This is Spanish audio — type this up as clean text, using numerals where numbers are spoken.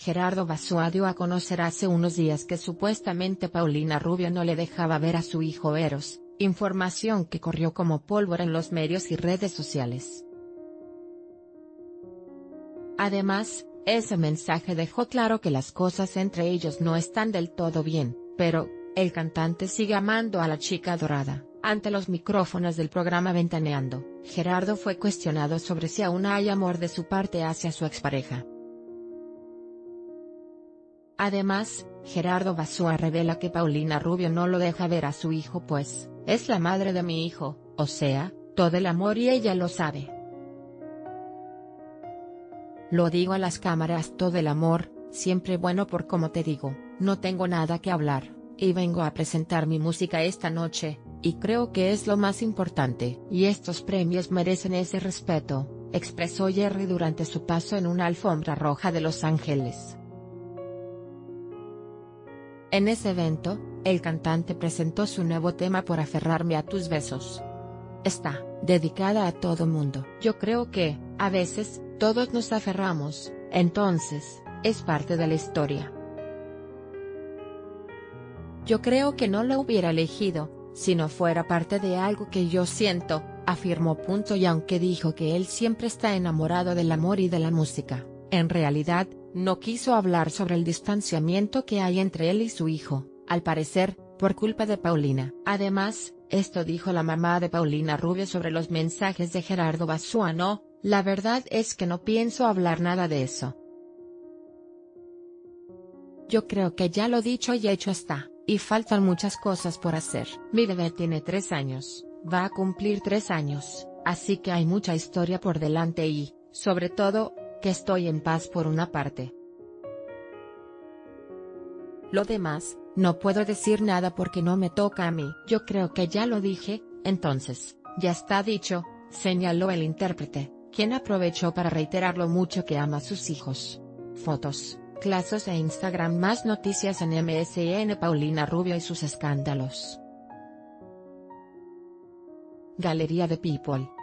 Gerardo Basua dio a conocer hace unos días que supuestamente Paulina Rubio no le dejaba ver a su hijo Eros, información que corrió como pólvora en los medios y redes sociales. Además, ese mensaje dejó claro que las cosas entre ellos no están del todo bien, pero el cantante sigue amando a la chica dorada. Ante los micrófonos del programa Ventaneando, Gerardo fue cuestionado sobre si aún hay amor de su parte hacia su expareja. Además, Gerardo Basua revela que Paulina Rubio no lo deja ver a su hijo pues, es la madre de mi hijo, o sea, todo el amor y ella lo sabe. Lo digo a las cámaras, todo el amor, siempre bueno por como te digo, no tengo nada que hablar, y vengo a presentar mi música esta noche, y creo que es lo más importante. Y estos premios merecen ese respeto, expresó Jerry durante su paso en una alfombra roja de Los Ángeles. En ese evento, el cantante presentó su nuevo tema Por aferrarme a tus besos. Está dedicada a todo mundo. Yo creo que, a veces, todos nos aferramos, entonces, es parte de la historia. Yo creo que no lo hubiera elegido, si no fuera parte de algo que yo siento, afirmó. Y aunque dijo que él siempre está enamorado del amor y de la música, en realidad, no quiso hablar sobre el distanciamiento que hay entre él y su hijo, al parecer, por culpa de Paulina. Además, esto dijo la mamá de Paulina Rubio sobre los mensajes de Gerardo Basua: no, la verdad es que no pienso hablar nada de eso. Yo creo que ya lo dicho y hecho está, y faltan muchas cosas por hacer. Mi bebé tiene 3 años, va a cumplir 3 años, así que hay mucha historia por delante y, sobre todo, que estoy en paz por una parte. Lo demás, no puedo decir nada porque no me toca a mí. Yo creo que ya lo dije, entonces, ya está dicho, señaló el intérprete, quien aprovechó para reiterar lo mucho que ama a sus hijos. Fotos, clases e Instagram. Más noticias en MSN. Paulina Rubio y sus escándalos. Galería de People.